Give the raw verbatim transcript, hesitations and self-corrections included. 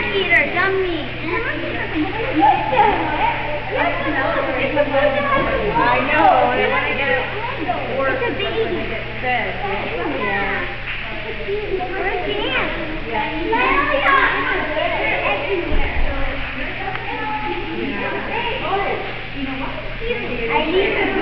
eater, yummy. I know, they want to get it worse. It's a baby. They get fed. Yeah. Where can? I need to